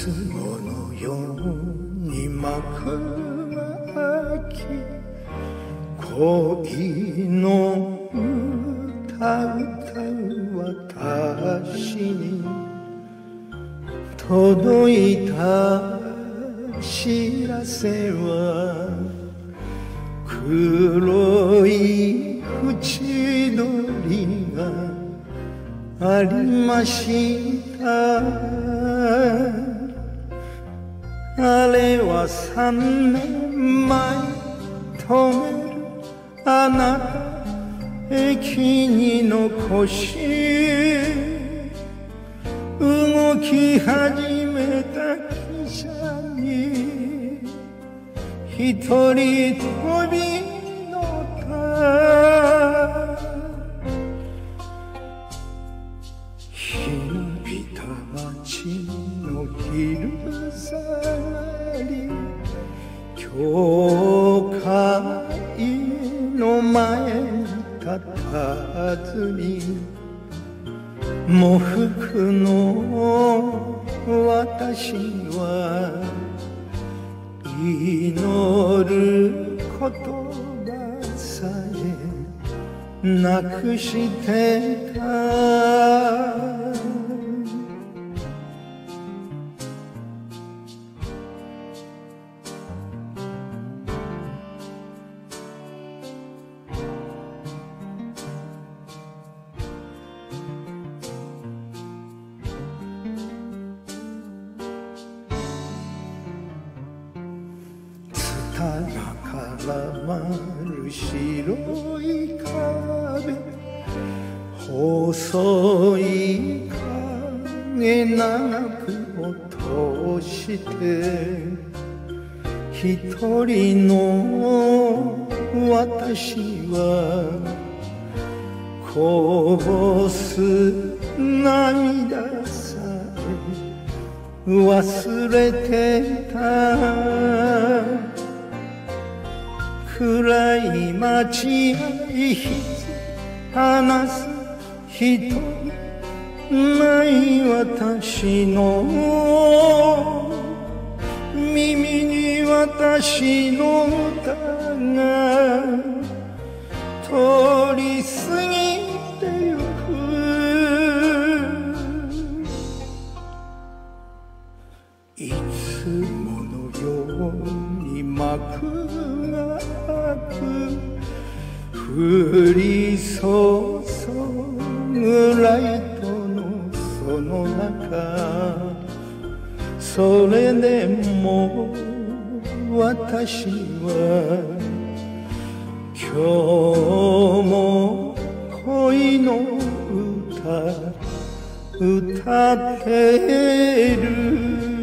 つものように幕が開き、恋の歌歌う私に届いた知らせは、黒い縁取りがありました。あれは3年前止めるあなた駅に残し、動き始めた汽車に一人飛び乗った。ひびた街の昼下がり、教会の前にたたずみ、喪服の私は祈る言葉さえなくしてた。絡まる白い壁、細い影長く落として、一人の私はこぼす涙さえ忘れてた。暗い街へ話す人ない私の耳に私の歌が通り過ぎてゆく。いつものように幕が開く、降り注ぐライトのその中、それでも私は今日も恋の歌歌ってる。